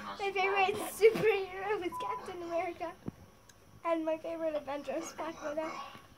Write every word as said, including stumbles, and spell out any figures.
My favorite superhero is Captain America. And my favorite Avenger is Black Widow.